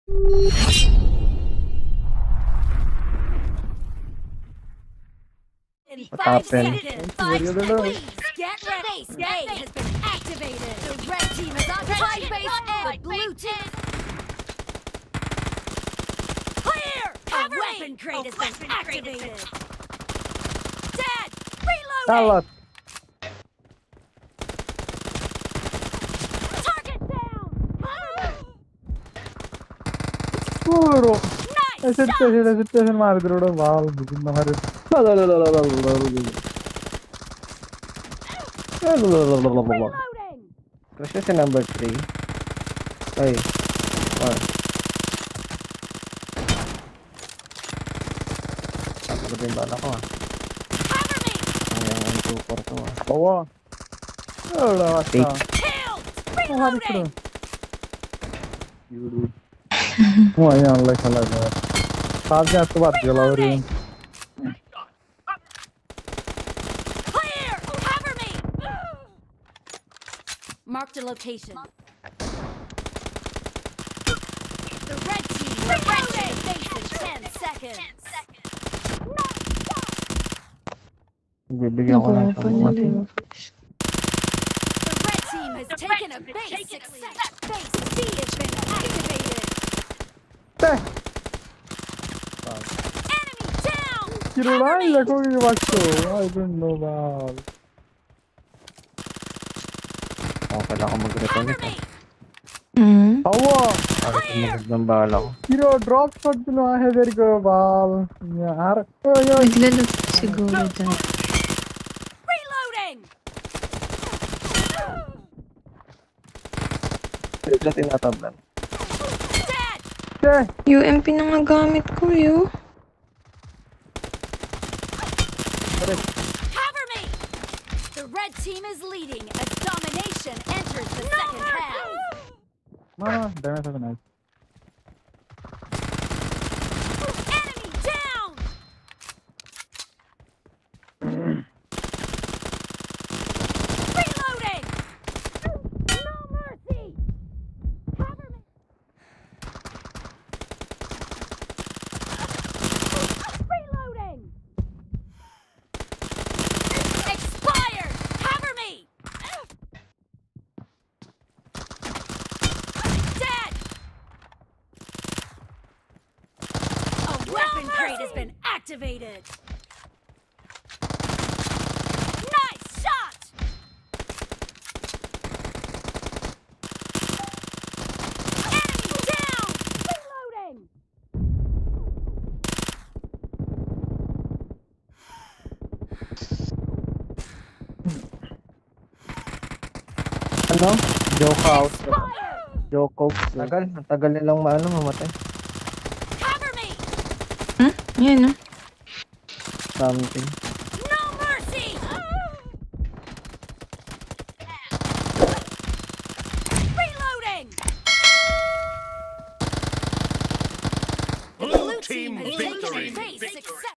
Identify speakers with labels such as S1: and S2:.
S1: In
S2: What
S1: 5
S2: happened?
S1: seconds,
S2: Very good.
S1: please get ready. Base A has been activated. The red team is occupied base A. The blue team. Clear! A weapon crate has been activated. Dead! Reloading!
S2: Salat.
S1: Target down!
S2: Puro.
S1: Nice shot!
S2: Hesitation ಮಾಡಿದ್ರು ball ಬಿಗಿನ ಮಾರಿ.
S1: Reloading!
S2: Precision number 3. Ay. Ah. Ako din bala ko.
S1: Cover me!
S2: Ang super to. Bawa. Wala ka.
S1: Killed! Reloading!
S2: Yuru. Oh, ayan like hala. Sabi niya ito ba't galaw rin.
S1: Clear! Cover me! Marked a location. The red team will exit base in 10 seconds.
S2: Bibigyan ko ng pamati.
S1: The red team has taken a base. Base C has been activated. Enemy down!
S2: Kirulay ako yung bakso. I don't know ba. Okay lang ako mag-reconnect. Awa! Bakit ng bala ko? Kiro, drop shot ginawa header ko, bal. Yaar.
S3: Naglalap siguro dyan.
S1: Reloading!
S2: Ito tinatablan.
S1: Dead!
S3: UMP na nga gamit ko, yo.
S1: Cover me! The red team is leading as Domination enters the second half.
S2: Dami sa kanal.
S1: Enemy down! Reloading! No mercy! Cover me! Reloading! Expired! Cover me! Dead! A weapon crate has been activated! Nice shot! Enemy down! Reloading!
S2: Ano? Joke out.
S1: Expired!
S2: Joke out. Tagal nilang mamatay.
S1: Cover me!
S3: Yan, no?
S2: Something.
S1: No mercy! Reloading!
S4: Blue team
S1: has
S4: victory!
S1: taken base successfully.